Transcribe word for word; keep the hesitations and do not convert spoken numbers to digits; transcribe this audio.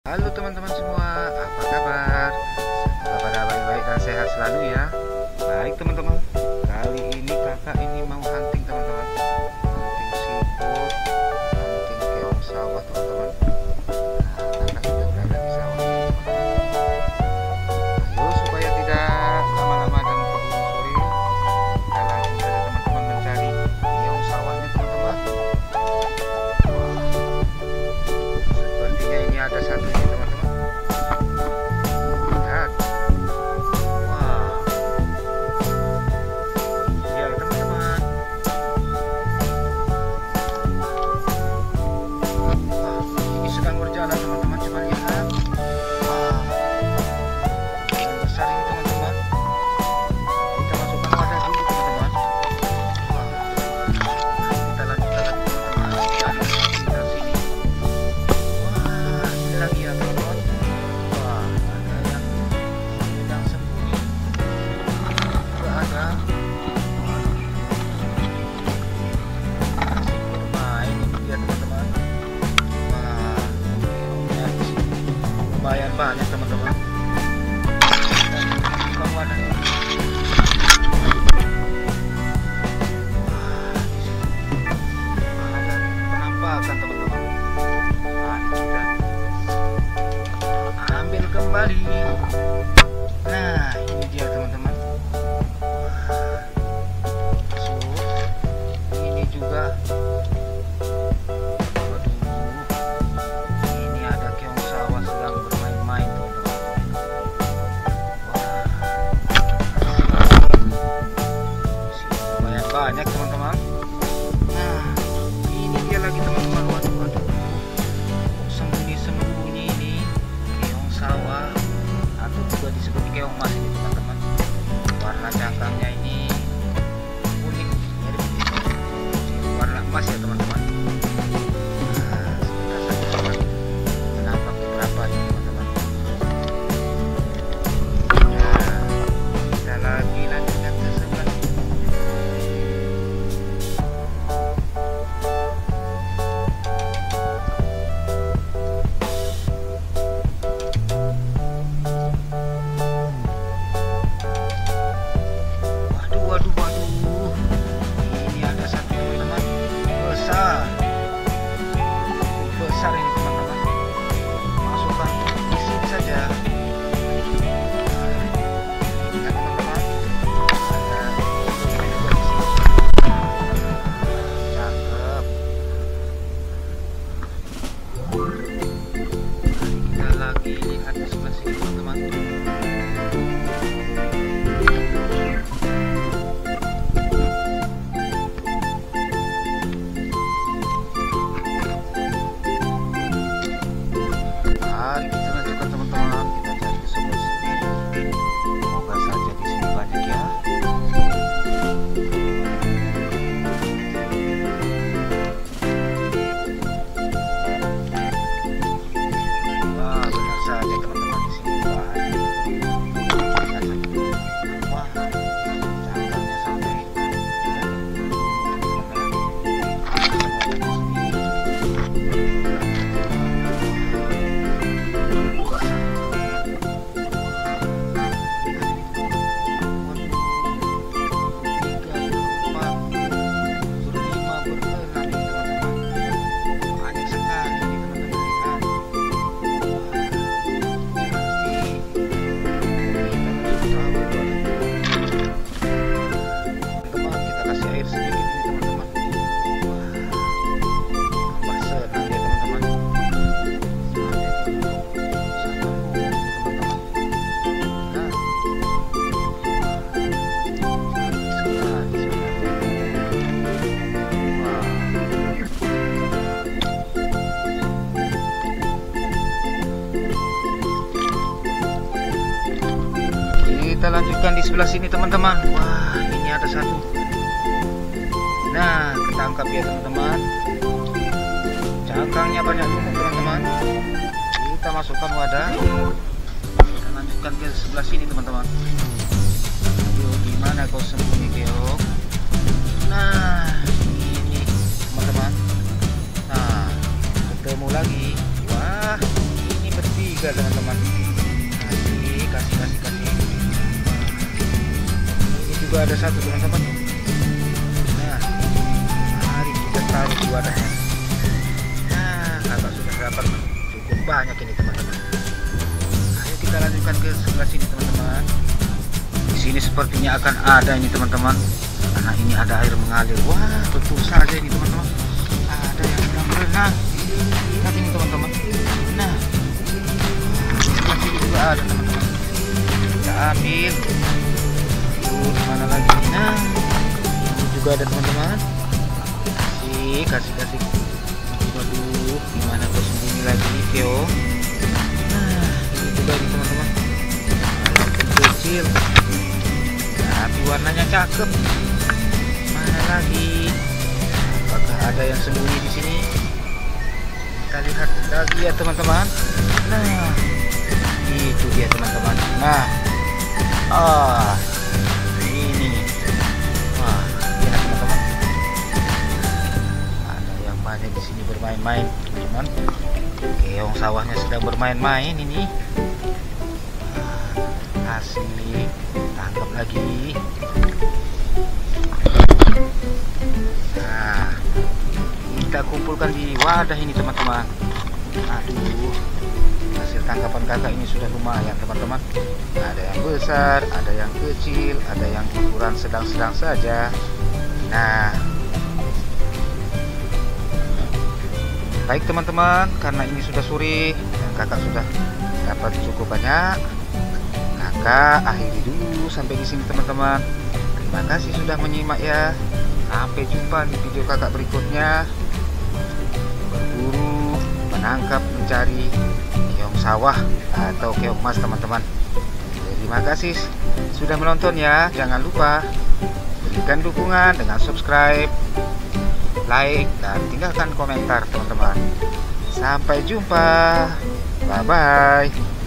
Halo teman-teman semua, apa kabar? Semoga pada baik-baik dan sehat selalu ya. Baik teman-teman, kali ini kakak ini mau hunting teman-teman. Hunting siput, hunting keong sawah teman-teman. Nah, kakak sudah berada di sawah teman-teman. Ayo supaya tidak lama-lama dan keburu sore, kita langsung saja teman-teman mencari keong sawahnya teman-teman. Sepertinya ini ada satu ini teman-teman. Lihat. Wah. Iya teman-teman. Wah, ini sedang berjalan teman-teman. Coba lihat. Wah. Yang besar ini teman-teman. Kita masukkan wadah dulu teman-teman. Wah. Kita lanjutkan lagi teman-teman. Cari sekitar sini. Wah, ini lagi ya teman-teman. Wah, ada yang sedang sembunyi. Juga ada. Nah, ini dia teman-teman. Wah, keongnya di sini lumayan banyak teman-teman. Dan bukan wadahnya. Wah, di sini ada penampakan teman-teman. Nah, kita ambil kembali. Nah, ini dia teman-teman. So, ini juga. Waduh, ini ada keong sawah sedang bermain-main teman-teman. Wah, sini lumayan banyak teman-teman. Nah, ini dia lagi teman-teman. Waduh, waduh. Sembunyi-sembunyi ini keong sawah atau juga disebut keong emas ini teman-teman. Warna cangkangnya ini unik, mirip warna emas ya teman-teman. Nah, sebentar saja coba menangkap beberapa ini teman-teman. Nah, kita lagi lanjutkan ke sebelah sini. Waduh, waduh, waduh. Ini ada satu teman-teman. Besar. Besar ini teman-teman. Masukkan di sini saja. Nah, teman-teman. Ada ini juga di sini. Cakep. Kita lagi lihat di sebelah sini teman-teman. Mari kita lanjutkan teman-teman. Kita cari di sebelah sini. Semoga saja di sini banyak ya. Wah, benar saja teman-teman, di sini banyak. Lihat saja. Wah, cangkangnya sampai banyak sekali ini teman-teman. Lihat. Teman, kita kasih air sedikit ini teman-teman. Wah, tambah senang ya teman-teman. Kita lanjutkan di sebelah sini teman-teman. Wah, ini ada satu. Nah, ketangkap ya teman-teman. Cangkangnya banyak lumut teman-teman. Kita masukkan wadah. Kita lanjutkan ke sebelah sini teman-teman. Ayo, di mana kau sembunyi keong? Nah, ini teman-teman. Nah, ketemu lagi. Wah, ini berarti juga teman-teman. Kasih, kasih, kasih, kasih. Nah, ini juga ada satu teman-teman. Nah, mari kita taruh di wadahnya. Nah, kakak sudah dapat cukup banyak ini teman-teman. Ayo kita lanjutkan ke sebelah sini teman-teman. Di sini sepertinya akan ada ini teman-teman. Karena ini ada air mengalir. Wah, betul saja ini teman-teman. Ada yang sedang berenang. Lihat ini teman-teman. Nah, sebelah sini juga ada teman-teman. Kita ambil. Terus mana lagi? Nah, ini juga ada teman-teman. Kasih, kasih, kasih. Waduh, gimana bersembunyi lagi, Keo? Nah, ini juga ini teman-teman. Walaupun kecil, tapi warnanya cakep. Mana lagi? Apakah ada yang sembunyi di sini? Kita lihat lagi ya teman-teman. Nah, itu dia teman-teman. Nah, ah, ini, wah, lihat teman-teman. Ada yang banyak di sini bermain-main, teman-teman. Keong sawahnya sedang bermain-main ini. Nah, asik, tangkap lagi. Nah, kita kumpulkan di wadah ini teman-teman. Aduh, hasil tangkapan kakak ini sudah lumayan teman-teman. Ada yang besar, ada yang kecil, ada yang ukuran sedang-sedang saja. Nah, baik teman-teman, karena ini sudah sore dan kakak sudah dapat cukup banyak, kakak akhiri dulu sampai di sini teman-teman. Terima kasih sudah menyimak ya. Sampai jumpa di video kakak berikutnya. Berburu, menangkap, mencari keong sawah atau keong emas teman-teman. Terima kasih sudah menonton ya. Jangan lupa berikan dukungan dengan subscribe, like, dan tinggalkan komentar teman-teman. Sampai jumpa. Bye bye.